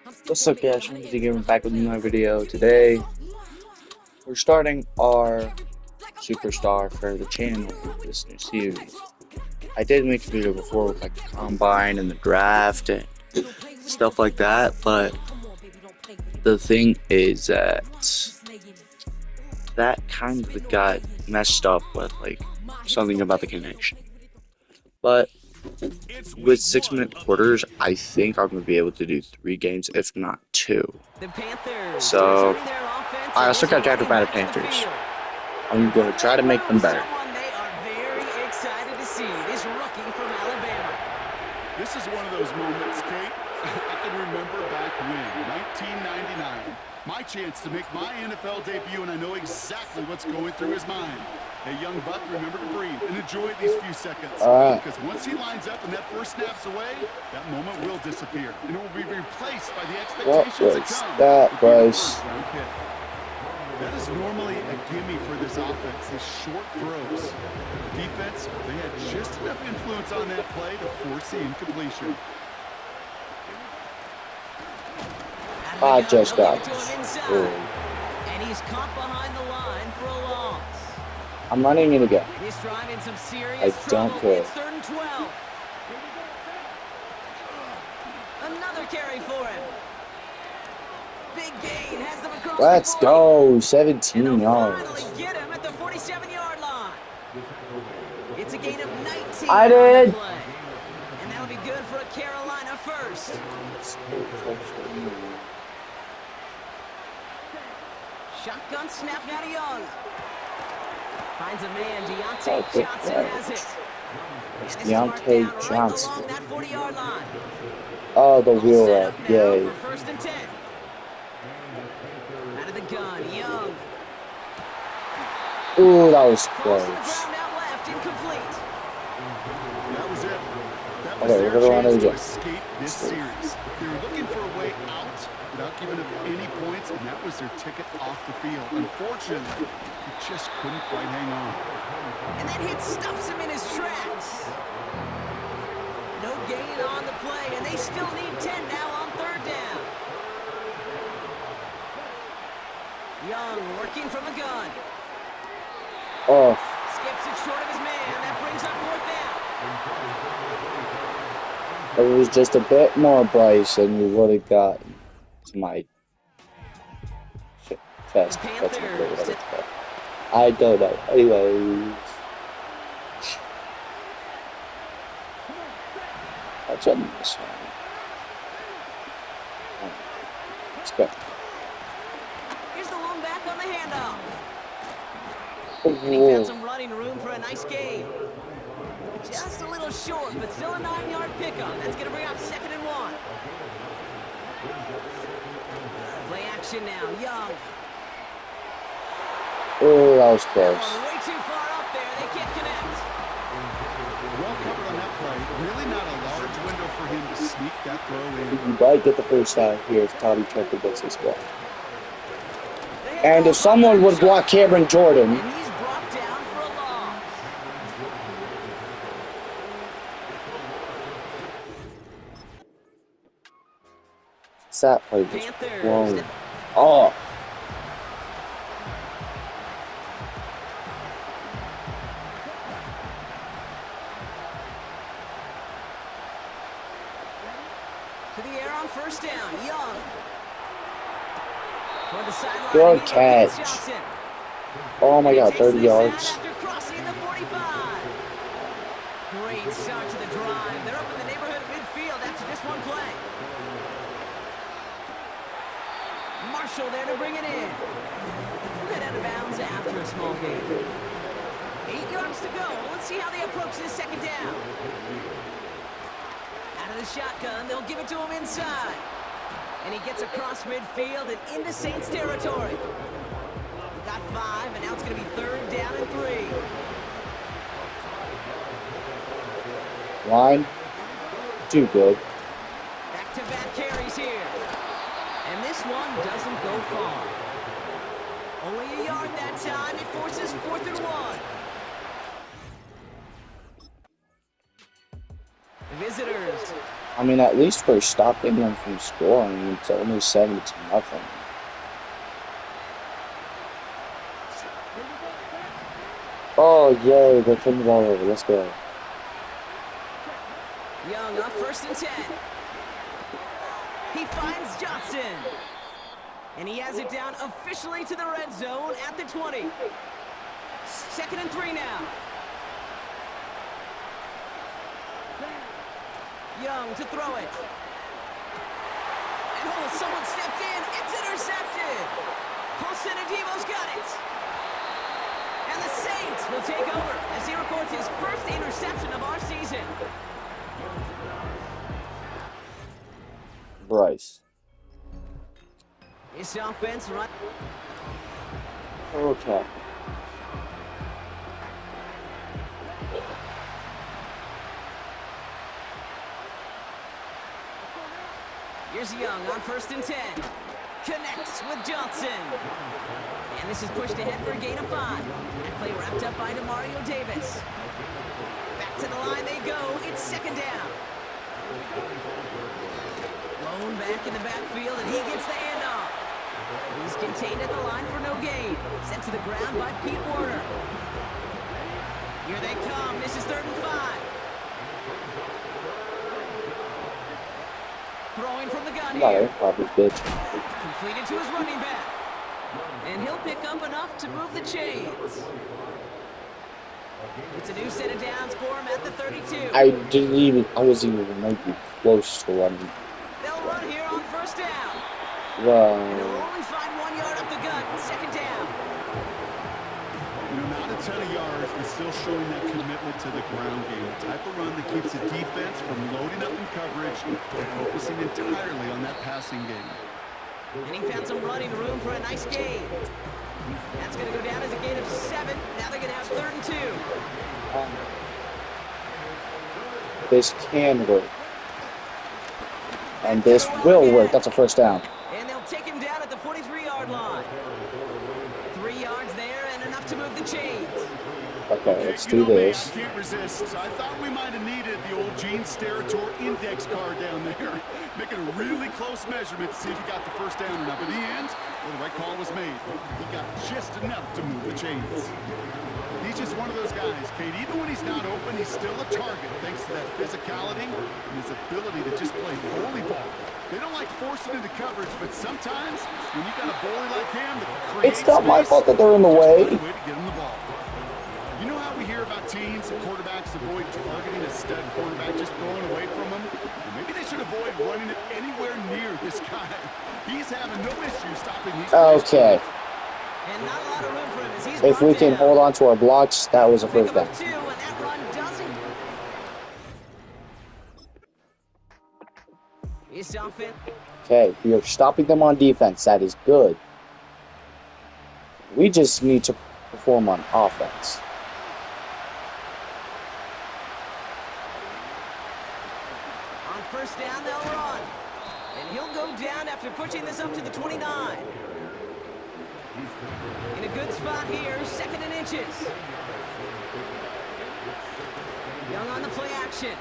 What's up, guys? I'm Giving back with another video. Today, we're starting our superstar for the channel with this new series. I did make a video before with like the combine and the draft and stuff like that, but the thing is that kind of got messed up with like something about the connection. But with 6-minute quarters, I think I'm going to be able to do 3 games, if not 2. So, I also got drafted by the Panthers. I'm going to try to make them better. This is one of those moments, Kate. I can remember back when, 1999. My chance to make my NFL debut, and I know exactly what's going through his mind. A young buck, remember to breathe and enjoy these few seconds. Because once he lines up and that first snap's away, that moment will disappear. And it will be replaced by the expectations that come. That was... That is normally a gimme for this offense, these short throws. Defense, they had just enough influence on that play to force the incompletion. I just got... And he's caught behind the line for a loss. I'm running it again. He's driving some serious I don't care. It's 3rd and 12. Another carry for him. Big gain has them across Let's the go, 17 yards. Finally get him at the 47-yard line. It's a gain of 19. I did. On the play. And that'll be good for a Carolina first. Shotgun snap now to Young. Finds a man, Deontay Johnson has it. Deontay Johnson. Right along that 40-yard line. Oh, the wheel up, yay. For 1st and 10. Out of the gun, Young. Ooh, that was close. Left, incomplete. That was it. That was Okay, their we're gonna run it chance to again. escape this series. They were looking for a way out without giving up any points, and that was their ticket off the field. Unfortunately, he just couldn't quite hang on. And that hit stuffs him in his tracks. No gain on the play, and they still need 10 now on 3rd down. Young working from the gun. Oh. Skips it short of his man. That brings up 4th down. If it was just a bit more Bryce, and we would have gotten to my chest. That's what I don't know. Anyways. That's on this one. Let's go. Here's the lone back on the handoff. Oh. And he found some running room for a nice gain. Just a little short, but still a 9-yard pickup. That's going to bring up 2nd and 1. Play action now, Young. Oh, that was close. Way too far up there. They can't connect. Well covered on that play. Really not a large window for him to sneak that throw in. You might get the first down here if Tommy Tucker gets this ball. And if someone would block Cameron Jordan... And he's brought down for a loss. That play was Panthers. blown. Oh. To the air on 1st down, Young. Toward the sideline, Good and catch. Johnson. Oh my god, Takes 30 the yards. snap after crossing the 45. Great start to the drive. They're up in the neighborhood of midfield after just one play. Marshall there to bring it in. Head out of bounds after a small gain. 8 yards to go. Let's see how they approach this 2nd down. Out of the shotgun, they'll give it to him inside. And he gets across midfield and into Saints territory. We got 5, and now it's going to be 3rd down and 3. Line. Too good. Back-to-back carries here. And this one doesn't go far. Only a yard that time. It forces 4th and 1. Visitors I mean, at least we're stopping them from scoring. It's only 7-0. Oh, yay, they turned the ball over. Let's go. Young up 1st and 10. He finds Johnson. And he has it down officially to the red zone at the 20. 2nd and 3 now. Young to throw it. And oh, someone stepped in. It's intercepted. Paulson Adebo's got it. And the Saints will take over as he records his first interception of our season. Bryce. This offense run. Okay. Here's Young on 1st and 10. Connects with Johnson. And this is pushed ahead for a gain of 5. That play wrapped up by Demario Davis. Back to the line they go. It's 2nd down. Lone back in the backfield, and he gets the handoff. He's contained at the line for no gain. Sent to the ground by Pete Warner. Here they come. This is 3rd and 5. Throwing from the gun here. Completed to his running back. And he'll pick up enough to move the chains. It's a new set of downs for him at the 32. I wasn't even maybe close to running. They'll run here on 1st down. Well, And he'll only find 1 yard up the gut. 2nd down. You know, not a ton of yards, but still showing that commitment to the ground game. The type of run that keeps the defense from loading up in coverage and focusing entirely on that passing game. And he found some running room for a nice gain. That's going to go down as a gain of 7. Now they're going to have 3rd and 2. this can work. And this will work. That's a 1st down. And they'll take him down at the 43-yard line. 3 yards there and enough to move the chains. Okay, let's do this. I can't resist. I thought we might have needed the old Gene Steratore index card down there. Making a really close measurement to see if he got the 1st down or not. But in the end, well, the right call was made. He got just enough to move the chains. He's just one of those guys, Kate. Even when he's not open, he's still a target thanks to that physicality and his ability to just play bully ball. They don't like forcing into coverage, but sometimes when you got a bully like him that can create It's not my space, fault that they're in the way. just find a way to get him the ball. You know how we hear about teams and quarterbacks avoid targeting a stud quarterback, just throwing away from him? Well, maybe they should avoid running it anywhere near this guy. He's having no issue stopping these plays. Okay. And not a lot of room for him as he's If we can down. hold on to our blocks, that was a 1st down. 2, and that run doesn't. This offense. Okay, we are stopping them on defense. That is good. We just need to perform on offense. On 1st down, they'll run. And he'll go down after pushing this up to the 29. In a good spot here, 2nd and inches. Young on the play action.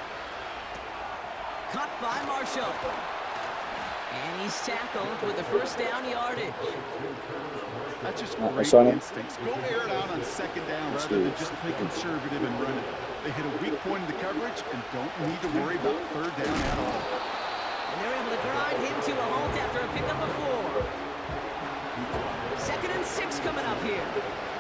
Cut by Marshall. And he's tackled with the 1st down yardage. That's just Right, great Sonny. instincts. Go air it out on 2nd down rather than just play conservative and run it. They hit a weak point in the coverage and don't need to worry about 3rd down at all. And they're able to grind him to a halt after a pickup of 4. 2nd and 6 coming up here.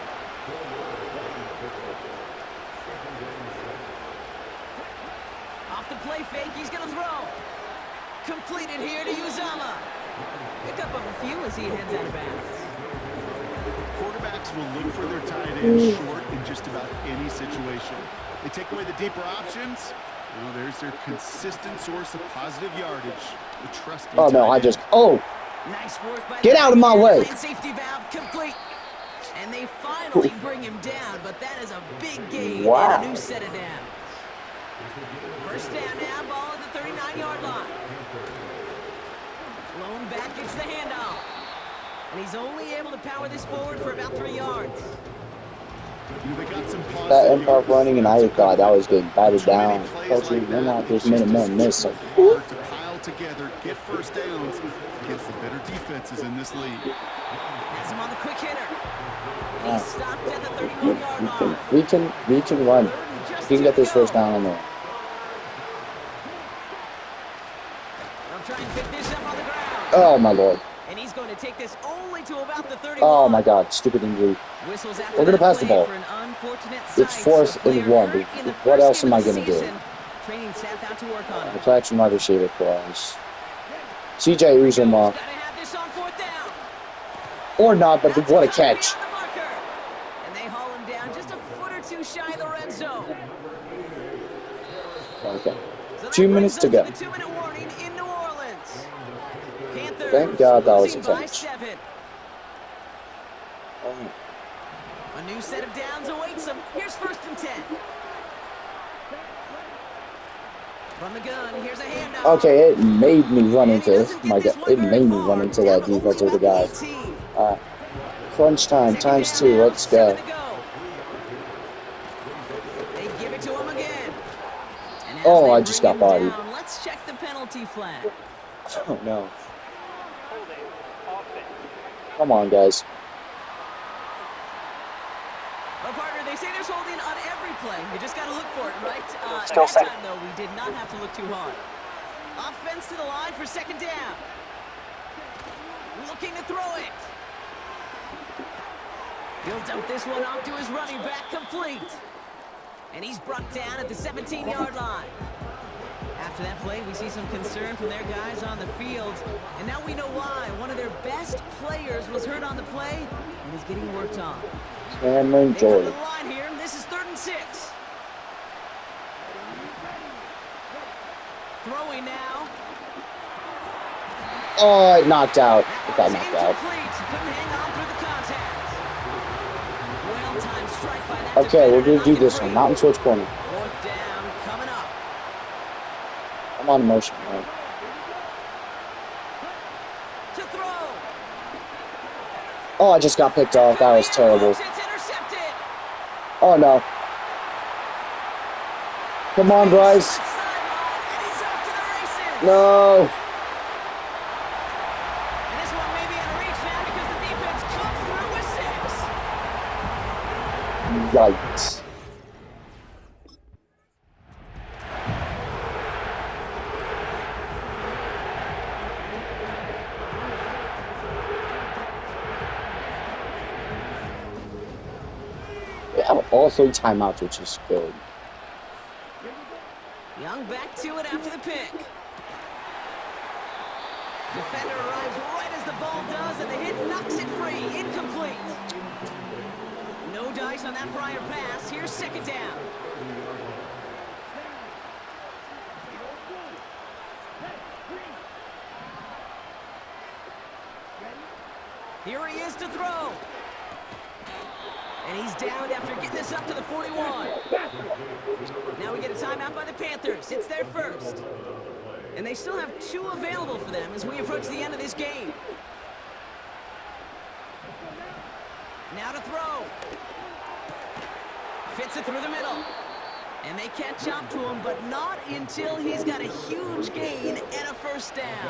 Off the play fake, he's going to throw. Completed here to Uzama. Pickup of a few as he heads out of bounds. Quarterbacks will look for their tight end short in just about any situation. They take away the deeper options. Well, there's their consistent source of positive yardage. The trusty Oh no, tight I end. just. Oh! Nice work by Get the out of my way. lane safety valve complete. And they finally bring him down, but that is a big gain Wow. and a new set of downs. 1st down now, ball at the 39-yard line. Lone back gets the handoff. And he's only able to power this forward for about 3 yards. They got some That positive improv running, and I thought that was getting batted Too many down. plays Especially like when that, there's it's just man miss. Like, hard to pile together, get first downs against the better defenses in this league. Has him on the quick hitter. And he's stopped at the 31-yard line. we can run. We can get this first down on there. They'll try and pick this up on the ground. Oh my lord. And he's going to take this only to about the 31. Oh my god, stupid injury. Whistles after We're gonna that pass the play ball. for an unfortunate It's sight. 4th A player and 1. hurt in the What first else game am I of the gonna do? season. Training staff out to work on it. Play action wide receiver for us. CJ Uzomah. Gotta have this on 4th down. Or not, but That's what a cut catch. beyond the marker. And they haul him down just a foot or two shy of the red zone. Okay. So 2 minutes to go. the 2-minute warning in New Orleans. Panthers Thank God that was a losing by catch. 7. Oh. A new set of downs awaits them. Here's 1st and 10. From the gun, here's a handoff. Okay, it made me run into my god. It made me run into that defensive guy. Crunch time, times 2. Let's go. They give it to him again. And as Oh, they I just bring got him bodied. down, let's check the penalty flag. Oh no. Come on, guys. Well, partner, they say there's holding on every play. You just got to look for it, right? Still That second. time, though, we did not have to look too hard. Offense to the line for 2nd down. Looking to throw it. He'll dump this one off to his running back, complete. And he's brought down at the 17-yard line. After that play, we see some concern from their guys on the field. And now we know why. One of their best players was hurt on the play and is getting worked on. Cameron They come to Jordan. the line here. This is 3rd and 6. Throwing now. Oh, it knocked out. It That got one is knocked out. incomplete. Couldn't hang on through the contact. Well-timed strike by that Okay, we're defender gonna do to knock it this free. one. Mountain switch corner. 4th down coming up. I'm on motion, man. To throw. Oh, I just got picked off. That was terrible. It's intercepted. Oh no. Come on, Bryce. And he's off to the races. No. And this one may be in reach now because the defense comes through with 6. Yikes. We have all 3 timeouts, which is good. Young back to it after the pick. Defender arrives right as the ball does, and the hit knocks it free. Incomplete. No dice on that prior pass. Here's 2nd down. Here he is to throw. And he's down after getting this up to the 41. Now we get a timeout by the Panthers. It's their first. And they still have 2 available for them as we approach the end of this game. Now to throw. Fits it through the middle. And they catch up to him, but not until he's got a huge gain and a 1st down.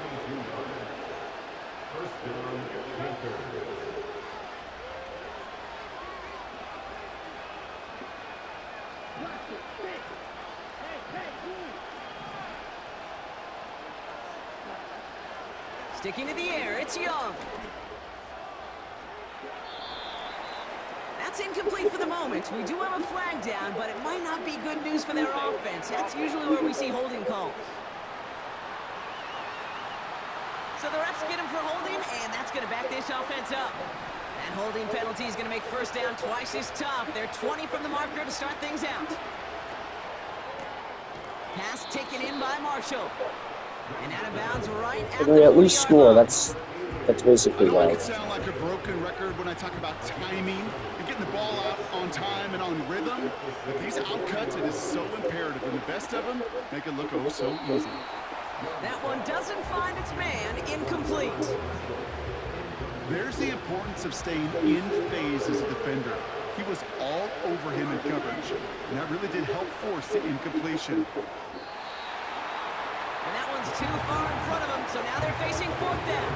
Sticking to the air, it's Young. That's incomplete for the moment. We do have a flag down, but it might not be good news for their offense. That's usually where we see holding calls. So the refs get him for holding, and that's going to back this offense up. That holding penalty is going to make 1st down twice as tough. They're 20 from the marker to start things out. Pass taken in by Marshall. And out of bounds right at Can we the at least 40-yard score? line. That's basically I know I right. could sound like a broken record when I talk about timing and getting the ball out on time and on rhythm, but these outcuts, it is so imperative, and the best of them make it look oh so easy. That one doesn't find its man. Incomplete. There's the importance of staying in phase as a defender. He was all over him in coverage, and that really did help force the incompletion. And that one's too far in front of them, so now they're facing fourth down.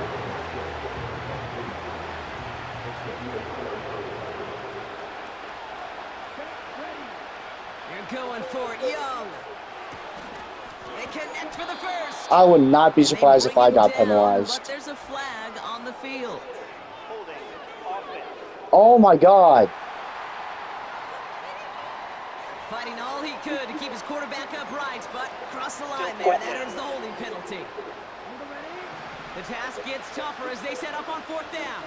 They're going for it, Young. They connect for the first. I would not be surprised if I got penalized. But there's a flag on the field. Oh my God. Fighting all he could to keep his quarterback upright, but crossed the line there. That ends the holding penalty. The task gets tougher as they set up on fourth down.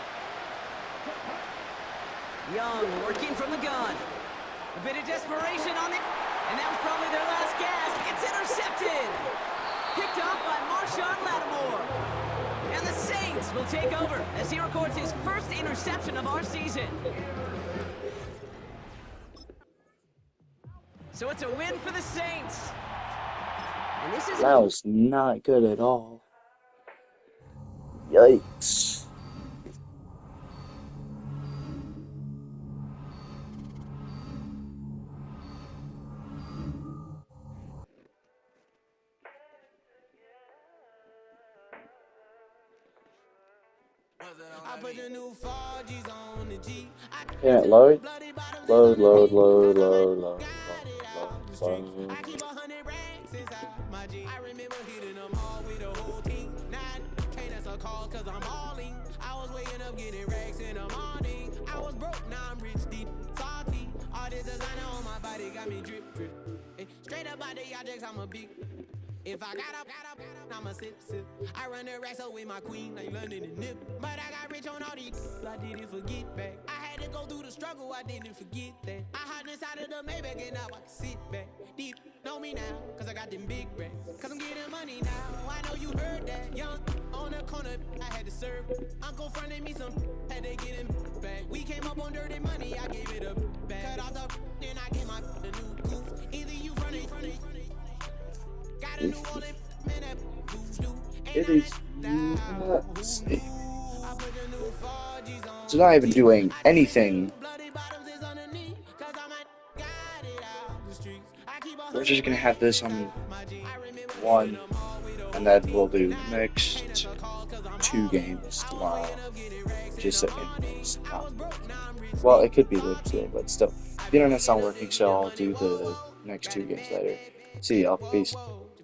Young working from the gun. A bit of desperation on it, and that was probably their last gasp. It's intercepted. Picked off by Marshawn Lattimore. And the Saints will take over as he records his first interception of our season. So it's a win for the Saints. And this is That was not good at all. Yikes. Yeah, load. Load, load, load, load, load, load, load. I keep 100 racks inside my G. I remember hitting them all with the whole team. 9K, that's a call cause I'm all in. I was waking up getting racks in the morning. I was broke, now I'm rich, deep, salty. All this designer on my body got me drip, drip. Hey, straight up out the objects, I'm a big. If I got up, I'ma sip, sip. I run the racks up with my queen, like London and Nip. But I got rich on all these, I didn't forget back. I had to go through the struggle, I didn't forget that. I hopped inside of the Maybach and now I can sit back. Deep, know me now, cause I got them big racks. Cause I'm getting money now, I know you heard that. Young, on the corner, I had to serve. Uncle fronted me some, had to get him back. We came up on dirty money, I gave it up back. Cut off the, then I gave my the new coupe. Either you fronted. Got a new one, man, that It is nuts. It's not even doing anything. We're just gonna have this on one, and then we'll do next 2 games tomorrow. Just so it's not. Well, it could be later today, but still, the internet's not working, so I'll do the next 2 games later. See y'all. Peace.